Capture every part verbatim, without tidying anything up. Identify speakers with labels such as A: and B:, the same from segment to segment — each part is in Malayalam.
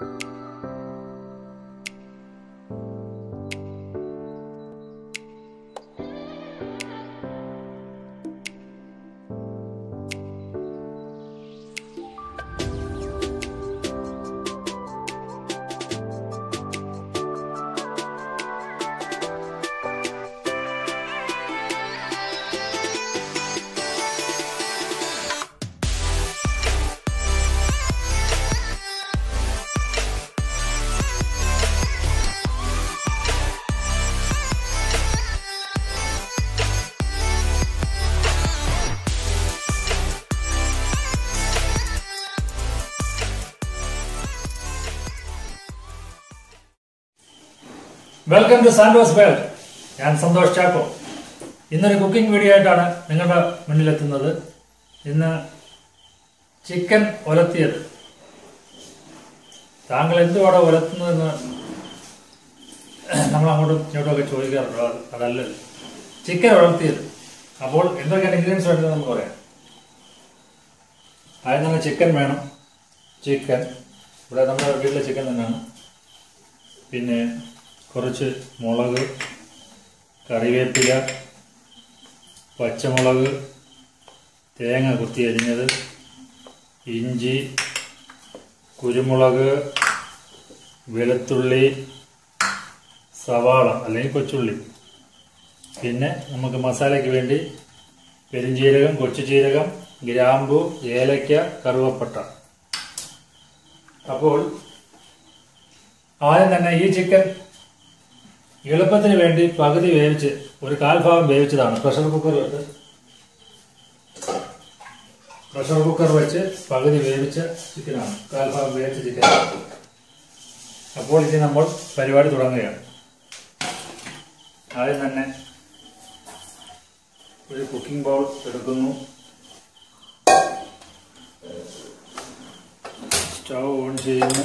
A: Welcome to Santos world. ഞാൻ സന്തോഷ് ചാക്കോ. ഇന്നൊരു കുക്കിംഗ് വീഡിയോ ആയിട്ടാണ് നിങ്ങളുടെ മുന്നിലെത്തുന്നത്. ഇന്ന് ചിക്കൻ ഉലത്തിയത്. താങ്കൾ എന്തുവാടോ ഉലത്തുന്നതെന്ന് നമ്മൾ അങ്ങോട്ടും ഇങ്ങോട്ടുമൊക്കെ ചോദിക്കാറുണ്ടോ? അതല്ല, ചിക്കൻ ഉലത്തിയത്. അപ്പോൾ എന്തൊക്കെയാണ് ഇൻഗ്രീഡിയൻസ് വേണ്ടത് നമുക്ക് പറയാം. ആദ്യം തന്നെ ചിക്കൻ വേണം. ചിക്കൻ ഇവിടെ നമ്മുടെ വീട്ടിലെ ചിക്കൻ തന്നെയാണ്. പിന്നെ കുറച്ച് മുളക്, കറിവേപ്പില, പച്ചമുളക്, തേങ്ങ കുത്തി അരിഞ്ഞത്, ഇഞ്ചി, കുരുമുളക്, വെളുത്തുള്ളി, സവാള അല്ലെങ്കിൽ കൊച്ചുള്ളി. പിന്നെ നമുക്ക് മസാലയ്ക്ക് വേണ്ടി പെരുംജീരകം, കൊച്ചുജീരകം, ഗ്രാമ്പു, ഏലക്ക, കറുവപ്പട്ട. അപ്പോൾ ആദ്യം തന്നെ ഈ ചിക്കൻ എളുപ്പത്തിന് വേണ്ടി പകുതി വേവിച്ച് ഒരു കാൽഭാഗം വേവിച്ചതാണ്. പ്രഷർ കുക്കർ വെച്ച് പ്രഷർ കുക്കർ വെച്ച് പകുതി വേവിച്ച ചിക്കനാണ്, കാൽഭാഗം വേവിച്ച ചിക്കനാണ്. അപ്പോൾ ഇനി നമ്മൾ പരിപാടി തുടങ്ങുകയാണ്. ആദ്യം തന്നെ ഒരു കുക്കിംഗ് ബൗൾ എടുക്കുന്നു. സ്റ്റൗ ഓൺ ചെയ്യുന്നു,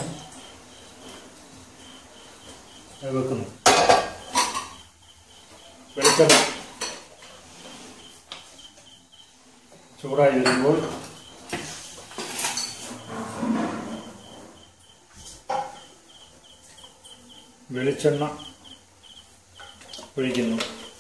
A: വെക്കുന്നു. വെളിച്ചെണ്ണ ചൂടായി വരുമ്പോൾ വെളിച്ചെണ്ണ ഒഴിക്കുന്നു.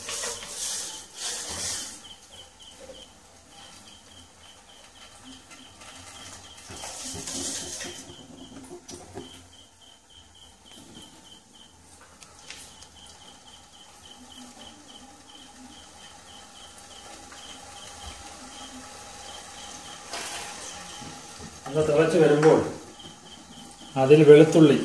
A: അത് തിളച്ച് വരുമ്പോൾ അതിൽ വെളുത്തുള്ളി,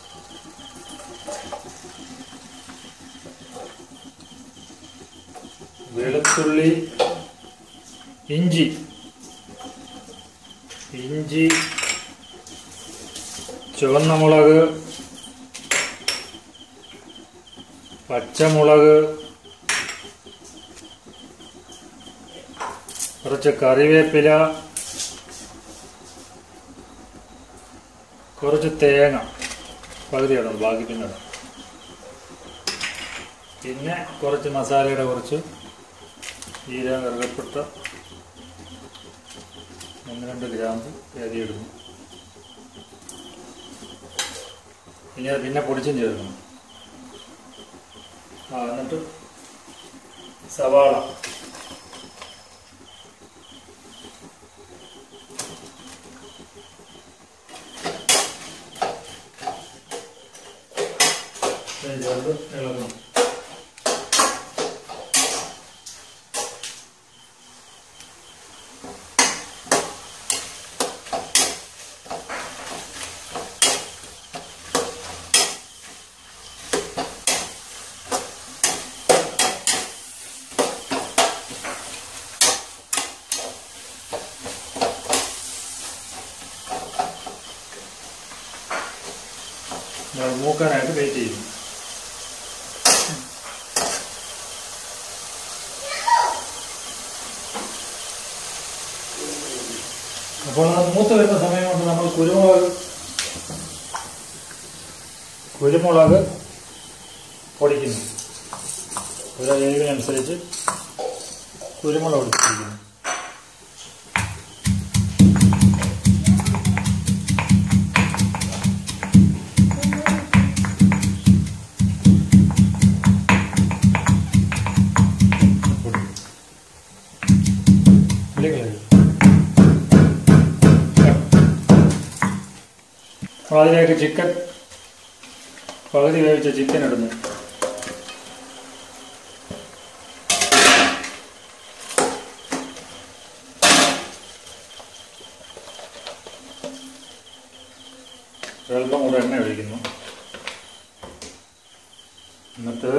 A: വെളുത്തുള്ളി ഇഞ്ചി ഇഞ്ചി ചുവന്ന മുളക്, പച്ചമുളക്, കുറച്ച് കറിവേപ്പില, കുറച്ച് തേങ്ങ പകുതി ഇടണം, ബാക്കി പിന്നെ ഇടാം. പിന്നെ കുറച്ച് മസാലയുടെ കുറച്ച് ജീരകം, കറുവപ്പട്ട, ഒന്ന് രണ്ട് ഗ്രാമ്പ് അരിയിടുന്നു. ഇനി അത് പിന്നെ പൊടിച്ചും ചേർക്കണം. ആ എന്നിട്ട് സവാള, ചേർത്ത് ഇളക്കണം. മൂക്കാനായിട്ട് വെയിറ്റ് ചെയ്യുന്നു. അപ്പോൾ അത് മൂത്ത് വരുന്ന സമയം കൊണ്ട് നമ്മൾ കുരുമുളക് കുരുമുളക് പൊടിക്കുന്നു. ഓരോ എരിവിനനുസരിച്ച് കുരുമുളക് പൊടിച്ചിരിക്കുന്നു. നമ്മൾ അതിലേക്ക് ചിക്കൻ പകുതി വേവിച്ച ചിക്കൻ ഇടുന്നു. ഒരൽപ്പം കൂടെ എണ്ണ ഒഴിക്കുന്നു. എന്നിട്ട്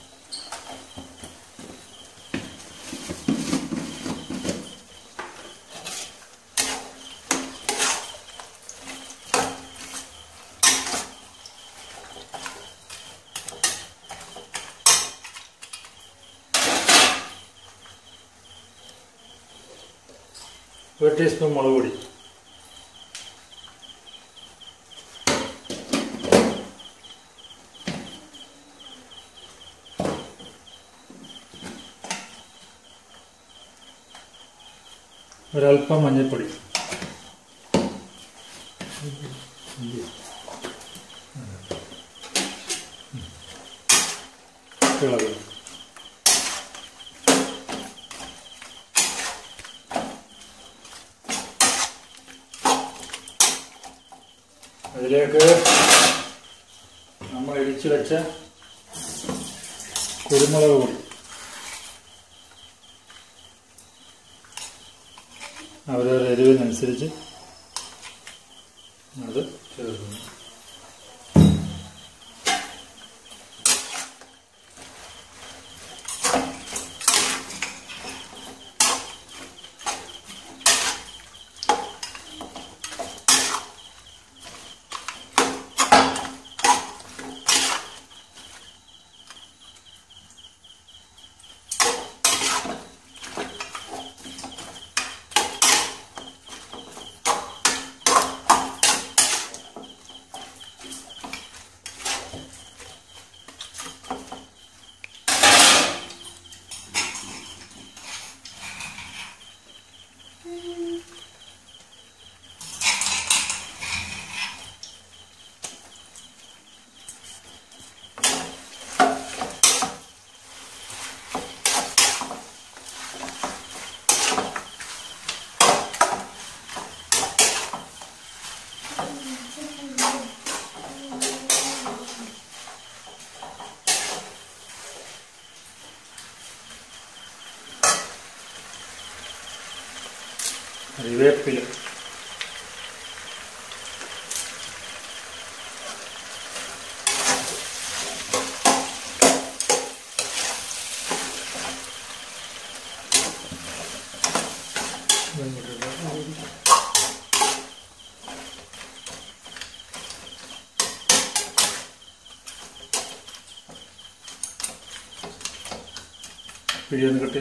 A: ഒരു ടീസ്പൂൺ മുളക് പൊടി, ഒരൽപ്പം മഞ്ഞൾപ്പൊടി, ഇളകും. അതിലേക്ക് നമ്മൾ ഇടിച്ചു വെച്ച കുരുമുളക് പൊടി, അവരവരുടെ എരിവിനനുസരിച്ച് അത് ചേർക്കുന്നു. കറിവേപ്പില, പിഴിയൊന്ന് കെട്ടി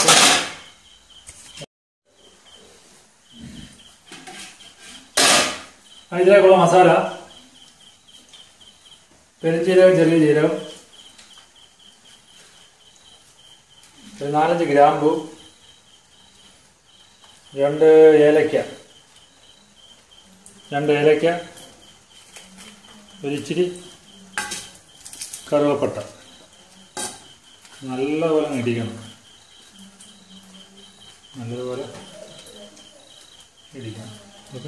A: ഇതിലേക്കുള്ള മസാല: പെരുംജീരകം, ചെറിയ ജീരകം, ഒരു നാലഞ്ച് ഗ്രാമ്പു, രണ്ട് ഏലക്ക രണ്ട് ഏലക്ക ഒരിച്ചിരി കറുവപ്പട്ട. നല്ലപോലെ ഇടിക്കണം, നല്ലതുപോലെ ഇടിക്കണം. ഓക്കെ,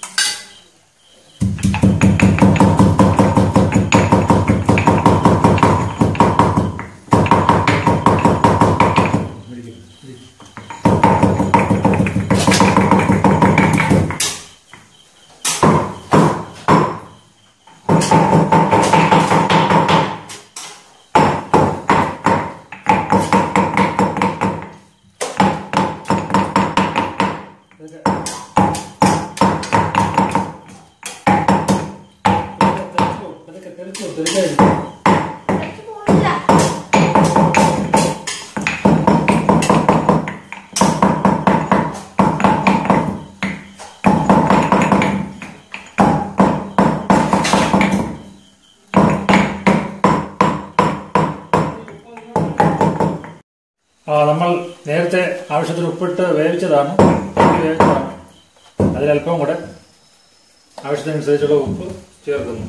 A: ആ നമ്മൾ നേരത്തെ ആവശ്യത്തിന് ഉപ്പിട്ട് വേവിച്ചതാണ് വേവിച്ചതാണ് അതിലല്പം കൂടെ ആവശ്യത്തിനനുസരിച്ചുള്ള ഉപ്പ് ചേർക്കുന്നു.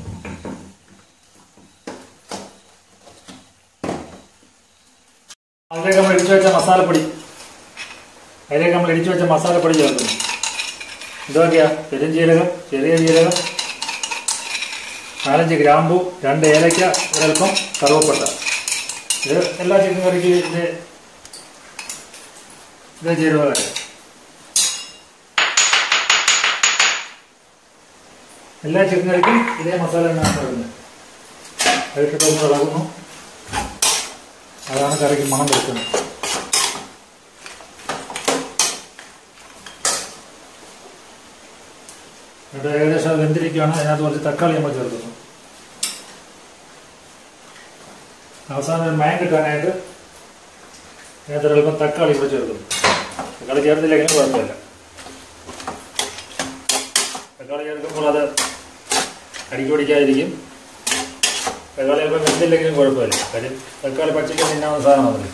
A: അതിലേക്ക് നമ്മൾ ഇടിച്ചു വെച്ച മസാലപ്പൊടി അതിലേക്ക് നമ്മൾ ഇടിച്ചു വെച്ച മസാലപ്പൊടി ചേർക്കുന്നു. ഇതൊക്കെയാ: പെരുംജീരകം, ചെറിയ ജീരകം, നാലഞ്ച് ഗ്രാമ്പു, രണ്ട് ഏലയ്ക്ക, ഒരൽപ്പം കറുവപ്പട്ട. ഇത് എല്ലാ ചിക്കൻ കറിക്ക് ഇത് ഇത് ചേരുവ. എല്ലാ ചിക്കൻ കറിക്കും ഇതേ മസാല തന്നെയാണ് വരുന്നത്. അതിട്ടിട്ടൊന്ന് ഇളകുന്നു. അതാണ് കറിക്ക് മണം കൊടുക്കുന്നത്. എന്നിട്ട് ഏകദേശം അത് വെന്തിരിക്കുകയാണ്. അതിനകത്ത് കുറച്ച് തക്കാളി നമ്മൾ ചേർക്കുന്നു. അവസാനം ഒരു മയം കിട്ടാനായിട്ട് അതിനകത്ത് ഒരൽപ്പം തക്കാളി കൂടെ ചേർക്കുന്നു. തക്കാളി ചേർത്തില്ലെങ്കിലും കുഴപ്പമില്ല. തക്കാളി ചേർക്കുമ്പോൾ അത് അടിക്ക് പിടിക്കാതിരിക്കും. തക്കാളി ചിലപ്പോൾ വെന്തില്ലെങ്കിലും കുഴപ്പമില്ല. കാര്യം തക്കാളി പച്ചയ്ക്ക് തിന്നാവുന്ന സാധനമാണല്ലോ.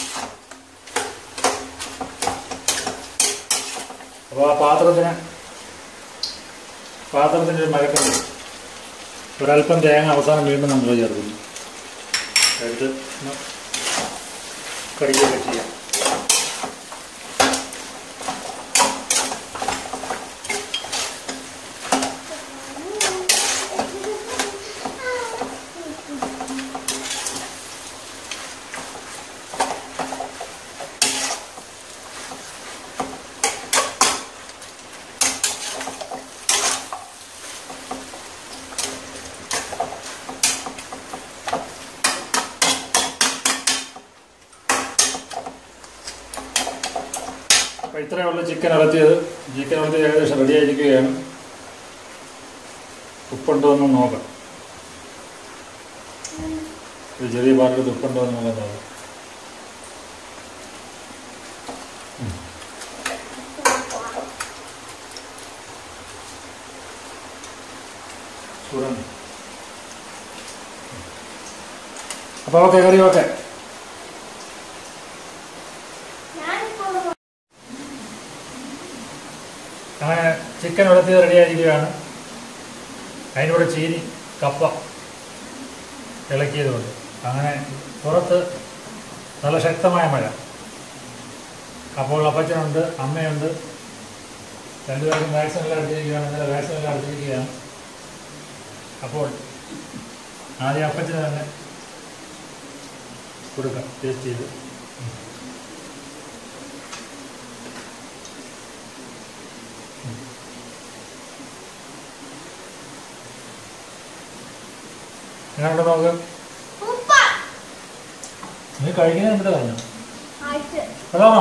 A: അപ്പോൾ ആ പാത്രത്തിന് പാത്രത്തിൻ്റെ ഒരു മഴക്കുണ്ട്. ഒരൽപ്പം തേങ്ങ അവസാനം വീണ്ടും നമ്മൾ ചേർക്കുന്നു. എടുത്ത് കടിക്കുകയൊക്കെ ചെയ്യാം. അപ്പോൾ ഇത്രയുള്ള ചിക്കൻ ഇളത്തിയത് ചിക്കൻ ഇളത്തിയത് ഏകദേശം റെഡി ആയിരിക്കുകയാണ്. ഉപ്പുണ്ടോ എന്ന് നോക്കാം. ഒരു ചെറിയ പാത്രത്തിൽ ഉപ്പുണ്ടോ എന്ന് നോക്കാം. ചൂടാണ്. അപ്പോൾ ഓക്കെ, കറി ഓക്കെ. അങ്ങനെ ചിക്കൻ വെള്ളത്തിൽ റെഡി ആയിരിക്കുകയാണ്. അതിനൂടെ ചീനി കപ്പ ഇളക്കിയതുകൊണ്ട് അങ്ങനെ പുറത്ത് നല്ല ശക്തമായ മഴ. അപ്പോൾ അപ്പച്ചനുണ്ട്, അമ്മയുണ്ട്, രണ്ടുപേർക്കും വാക്സിനെല്ലാം അടിച്ചിരിക്കുകയാണ്. ഇന്നലെ വാക്സിനെല്ലാം അടിച്ചിരിക്കുകയാണ്. അപ്പോൾ ആദ്യം അപ്പച്ചന് തന്നെ കൊടുക്കാം ടേസ്റ്റ് ചെയ്ത്. എങ്ങനെയുണ്ട് നോക്ക്. നീ കഴിക്കുന്നത് എന്നിട്ട് കഴിഞ്ഞു അതാണോ?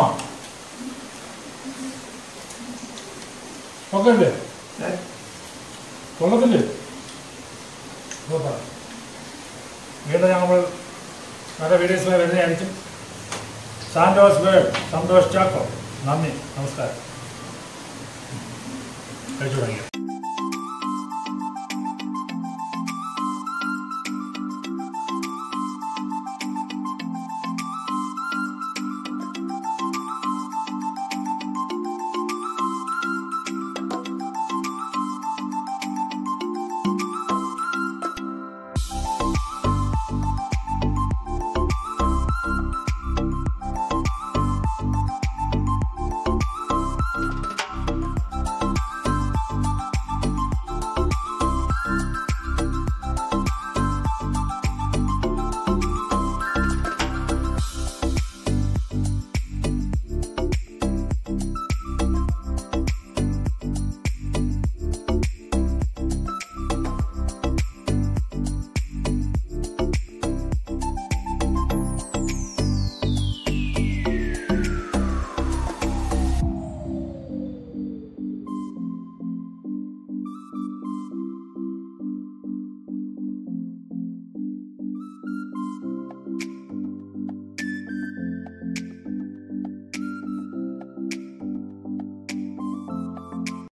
A: ഓക്കെ അല്ലേ? കൊള്ളത്തില്ലേ? വീണ്ടും ഞങ്ങൾ നല്ല വീഡിയോസുമായി വരുന്നതായിരിക്കും. Santos world, Santhosh Chacko. നന്ദി, നമസ്കാരം. കഴിച്ചു തുടങ്ങി.